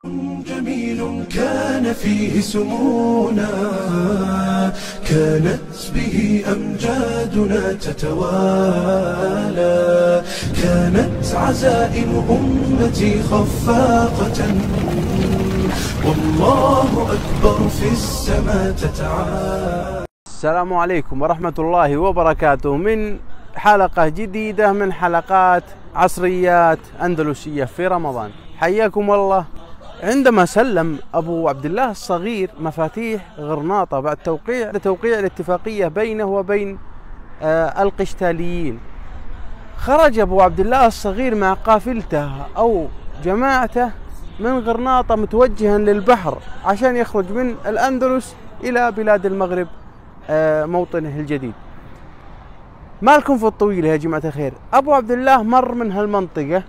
جميل كان فيه سمونا، كانت به أمجادنا تتوالى، كانت عزائم أمتي خفاقة، والله أكبر في السماء تتعالى. السلام عليكم ورحمة الله وبركاته، من حلقة جديدة من حلقات عصريات أندلسية في رمضان. حياكم الله. عندما سلم أبو عبد الله الصغير مفاتيح غرناطة بعد توقيع الاتفاقية بينه وبين القشتاليين، خرج أبو عبد الله الصغير مع قافلته أو جماعته من غرناطة متوجها للبحر عشان يخرج من الأندلس إلى بلاد المغرب موطنه الجديد. مالكم في الطويلة يا جماعة الخير. أبو عبد الله مر من هالمنطقة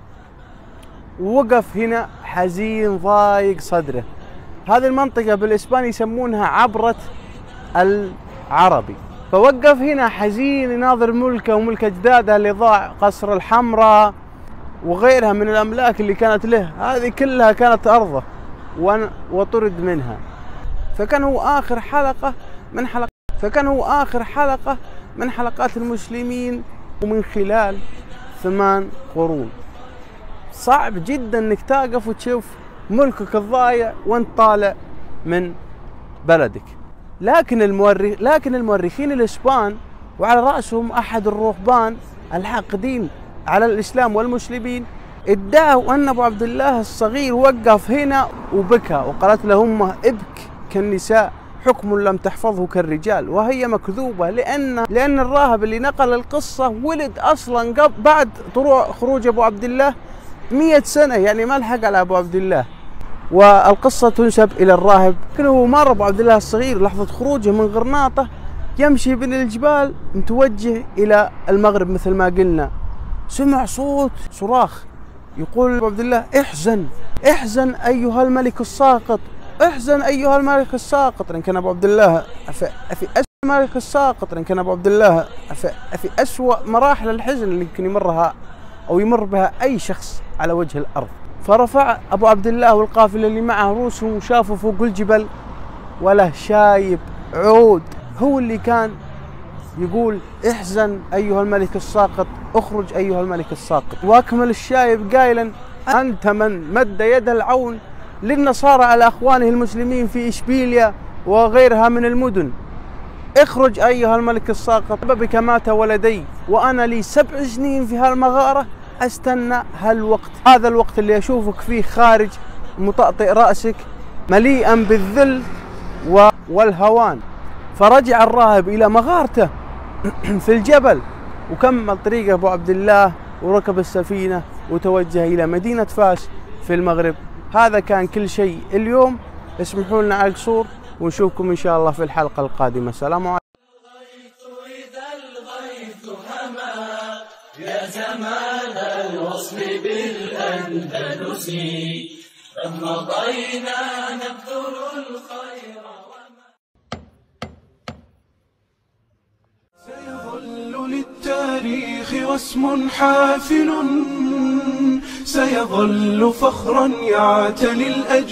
ووقف هنا حزين ضايق صدره. هذه المنطقة بالإسباني يسمونها عبرة العربي. فوقف هنا حزين يناظر ملكه وملك أجداده اللي ضاع، قصر الحمراء وغيرها من الأملاك اللي كانت له، هذه كلها كانت أرضه وطرد منها. فكان هو آخر حلقة من حلقات المسلمين، ومن خلال 8 قرون صعب جدا انك تقف وتشوف ملكك الضايع وانت طالع من بلدك. لكن المؤرخين الاسبان، وعلى راسهم احد الرهبان الحاقدين على الاسلام والمسلمين، ادعوا ان ابو عبد الله الصغير وقف هنا وبكى وقالت له امه ابك كالنساء، حكم لم تحفظه كالرجال، وهي مكذوبة، لأن الراهب اللي نقل القصة ولد أصلا بعد طلوع خروج أبو عبد الله 100 سنة، يعني ما لحق على أبو عبد الله، والقصة تنسب إلى الراهب. لكنه مر أبو عبد الله الصغير لحظة خروجه من غرناطة يمشي بين الجبال متوجه إلى المغرب، مثل ما قلنا سمع صوت صراخ يقول أبو عبد الله احزن أيها الملك الساقط، احزن أيها الملك الساقط. لأن كان أبو عبد الله في أسوأ مراحل الحزن اللي يمكن يمر بها أي شخص على وجه الأرض. فرفع أبو عبد الله والقافلة اللي معه رؤوسهم وشافوا فوق الجبل وله شايب عود هو اللي كان يقول احزن أيها الملك الساقط، اخرج أيها الملك الساقط. واكمل الشايب قائلا أنت من مد يد العون للنصارى على أخوانه المسلمين في إشبيليا وغيرها من المدن، اخرج أيها الملك الساقط، بك مات ولدي وأنا لي 7 سنين في هالمغارة أستنى هذا الوقت اللي أشوفك فيه خارج مطأطئ رأسك مليئا بالذل والهوان. فرجع الراهب إلى مغارته في الجبل، وكمل طريقه أبو عبد الله وركب السفينة وتوجه إلى مدينة فاس في المغرب. هذا كان كل شيء اليوم. اسمحوا لنا على القصور، ونشوفكم إن شاء الله في الحلقة القادمة. السلام عليكم. إذا الغيث هما يا زمان الوصل بالأندلس، مضينا نبذل الخير سيظل للتاريخ واسم حافل، سيظل فخرا يعتلي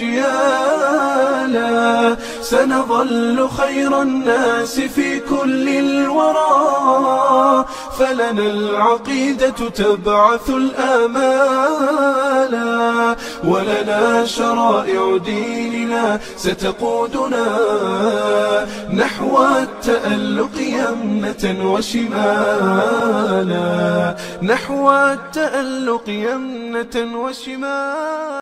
الأجيال، سنظل خير الناس في كل الورى، فلنا العقيدة تبعث الآمال، ولنا شرائع ديننا ستقودنا نحو التألق يمنة وشمالا، نحو التألق يمنة وشمالا.